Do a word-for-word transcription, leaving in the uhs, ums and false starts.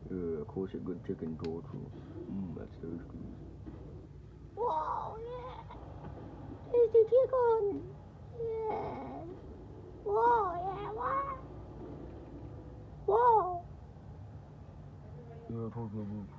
Yeah, of course, a good chicken torture. Mmm, that's tasty. Wow, yeah. Tasty chicken. Yeah. Wow, yeah, wow. Wow. Yeah, totally good.